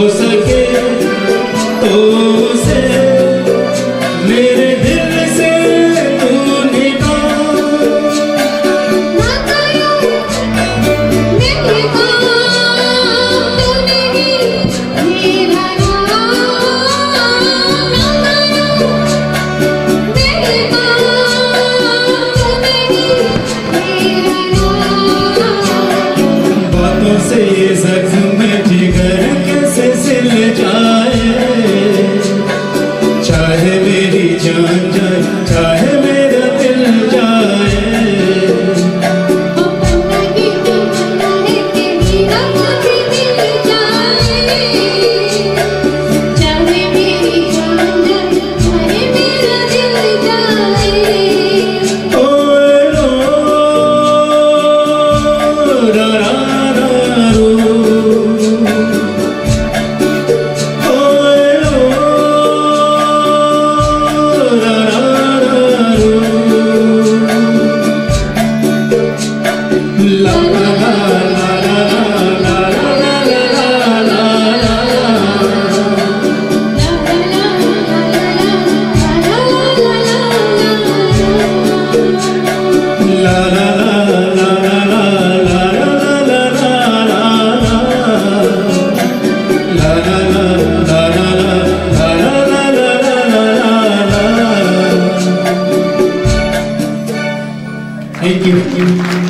सके तो उसे मेरे दिल से तू निकाल। ना करूं मेरे काम तू नहीं मेरा नाम। ना करूं मेरे काम तू नहीं मेरा नाम। बातों से ये जख्म जिगर कैसे सिल जाए, चाहे मेरी जान जाए चाहे मेरा दिल जाए। अपन लगी तमन्ना है तेरी रब भी दिल जाए, चाहे मेरी जान जाए चाहे मेरा दिल जाए। ओए रो रा रा रा रो, ओए रो रा रा रा रो। ला ला ला ला ला ला ला ला ला ला ला ला ला ला ला Thank you.